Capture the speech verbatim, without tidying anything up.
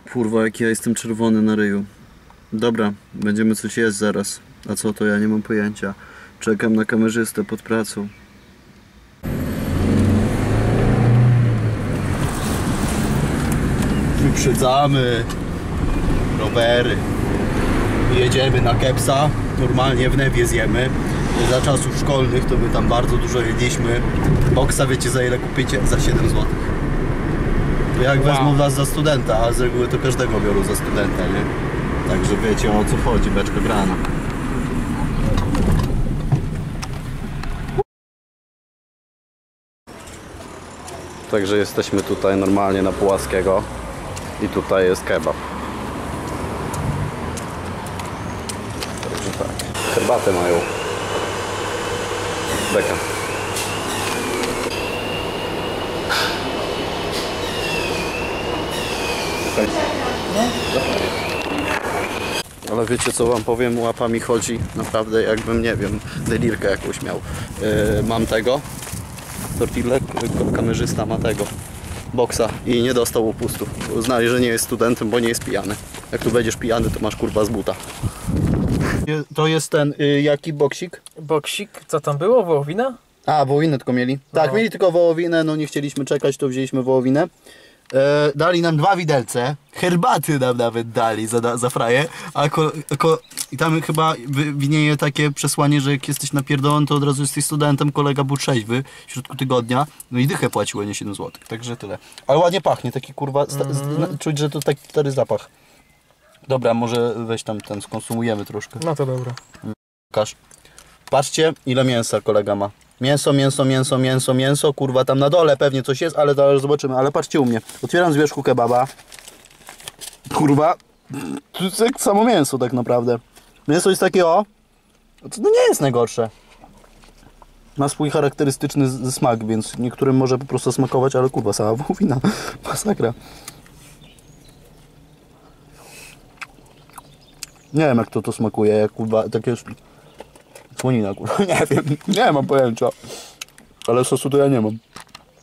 Kurwa, jak ja jestem czerwony na ryju. Dobra, będziemy coś jeść zaraz. A co to? Ja nie mam pojęcia. Czekam na kamerzystę pod pracą. Wyprzedzamy rowery. Jedziemy na Kepsa. Normalnie w Newie zjemy. Za czasów szkolnych to my tam bardzo dużo jedliśmy. Boksa wiecie za ile kupicie? Za siedem złotych. To jak wow. Wezmą was za studenta, a z reguły to każdego biorą za studenta, nie? Także wiecie o co chodzi, beczka grana. Także jesteśmy tutaj normalnie na Puławskiego i tutaj jest kebab. Także tak. Herbatę mają. Beka. Ale wiecie co wam powiem, łapami chodzi naprawdę jakbym, nie wiem, delirkę jakąś miał. Yy, mam tego, tortillę, kamerzysta ma tego, boksa i nie dostał upustu. Uznali, że nie jest studentem, bo nie jest pijany. Jak tu będziesz pijany, to masz kurwa z buta. To jest ten, yy, jaki boksik? Boksik, co tam było? Wołowina? A, wołowinę tylko mieli. Tak, no. Mieli tylko wołowinę, no nie chcieliśmy czekać, to wzięliśmy wołowinę. E, dali nam dwa widelce, herbaty nam nawet dali za, za fraję, a ko, ko, i tam chyba winieje takie przesłanie, że jak jesteś napierdolony, to od razu jesteś studentem, kolega był trzeźwy w środku tygodnia, no i dychę płaciło, nie siedem złotych, także tyle. Ale ładnie pachnie, taki kurwa, mm -hmm. Czuć, że to taki stary zapach. Dobra, może weź tam ten, skonsumujemy troszkę. No to dobra. Pokaż. Patrzcie, ile mięsa kolega ma. Mięso, mięso, mięso, mięso, mięso, kurwa tam na dole pewnie coś jest, ale zaraz zobaczymy, ale patrzcie u mnie. Otwieram z wierzchu kebaba. Kurwa, to jest jak samo mięso tak naprawdę. Mięso jest takie o, to nie jest najgorsze. Ma swój charakterystyczny smak, więc niektórym może po prostu smakować, ale kurwa, sama wołowina, masakra. Nie wiem jak to to smakuje, jak kurwa, takie... Słonina, kurwa, nie wiem, nie mam pojęcia. Ale sosu to ja nie mam.